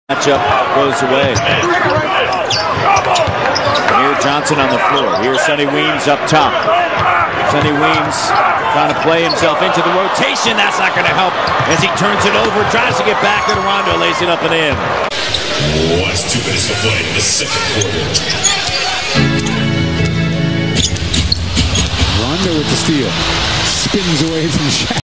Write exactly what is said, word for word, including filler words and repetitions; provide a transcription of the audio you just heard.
Matchup goes away. Here Johnson on the floor. Here's Sonny Weems up top. Sonny Weems trying to play himself into the rotation. That's not going to help as he turns it over, tries to get back, and Rondo lays it up and in. What's two minutes to play in the second quarter? Rondo with the steal. Spins away from Shaq.